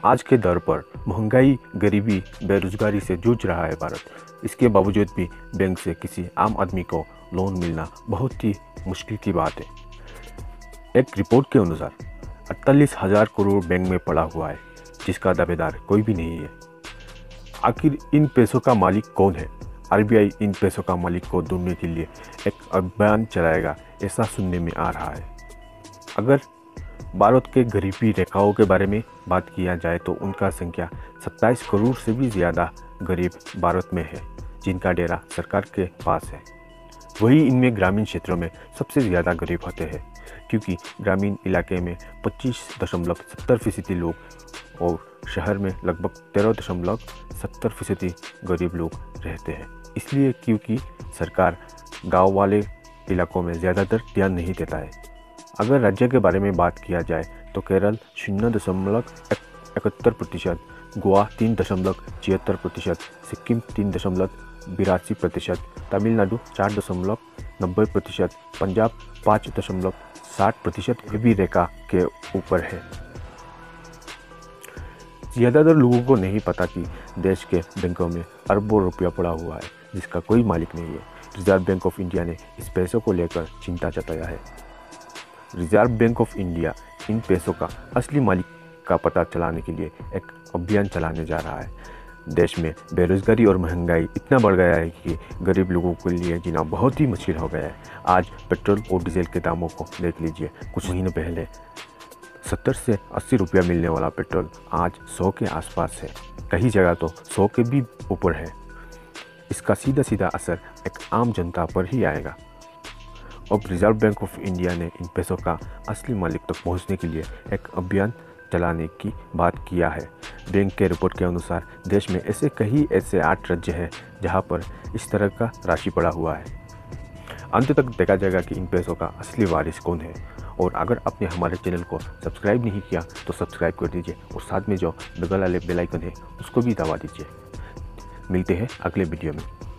आज के दौर पर महंगाई, गरीबी, बेरोजगारी से जूझ रहा है भारत। इसके बावजूद भी बैंक से किसी आम आदमी को लोन मिलना बहुत ही मुश्किल की बात है। एक रिपोर्ट के अनुसार 48,000 करोड़ बैंक में पड़ा हुआ है, जिसका दावेदार कोई भी नहीं है। आखिर इन पैसों का मालिक कौन है? आरबीआई इन पैसों का मालिक को ढूंढने के लिए एक अभियान चलाएगा, ऐसा सुनने में आ रहा है। अगर भारत के गरीबी रेखाओं के बारे में बात किया जाए तो उनका संख्या 27 करोड़ से भी ज़्यादा गरीब भारत में है, जिनका डेरा सरकार के पास है। वही इनमें ग्रामीण क्षेत्रों में सबसे ज़्यादा गरीब होते हैं, क्योंकि ग्रामीण इलाके में 25.70% लोग और शहर में लगभग 13.70% गरीब लोग रहते हैं। इसलिए क्योंकि सरकार गांव वाले इलाकों में ज़्यादातर ध्यान नहीं देता है। अगर राज्य के बारे में बात किया जाए तो केरल 0.71%, गोवा 3.76%, सिक्किम 3.82%, तमिलनाडु 4.90%, पंजाब 5.60% गरीबी रेखा के ऊपर है। ज़्यादातर लोगों को नहीं पता कि देश के बैंकों में अरबों रुपया पड़ा हुआ है, जिसका कोई मालिक नहीं है। रिजर्व बैंक ऑफ इंडिया ने इस पैसों को लेकर चिंता जताया है। रिजर्व बैंक ऑफ इंडिया इन पैसों का असली मालिक का पता चलाने के लिए एक अभियान चलाने जा रहा है। देश में बेरोजगारी और महंगाई इतना बढ़ गया है कि गरीब लोगों के लिए जीना बहुत ही मुश्किल हो गया है। आज पेट्रोल और डीजल के दामों को देख लीजिए। कुछ महीने पहले 70 से 80 रुपया मिलने वाला पेट्रोल आज 100 के आसपास है, कई जगह तो 100 के भी ऊपर है। इसका सीधा असर एक आम जनता पर ही आएगा। अब रिजर्व बैंक ऑफ इंडिया ने इन पैसों का असली मालिक तक पहुंचने के लिए एक अभियान चलाने की बात किया है। बैंक के रिपोर्ट के अनुसार देश में ऐसे 8 राज्य हैं जहां पर इस तरह का राशि पड़ा हुआ है। अंत तक देखा जाएगा कि इन पैसों का असली वारिस कौन है। और अगर आपने हमारे चैनल को सब्सक्राइब नहीं किया तो सब्सक्राइब कर दीजिए और साथ में जो बगल वाले बेल आइकन है उसको भी दबा दीजिए। मिलते हैं अगले वीडियो में।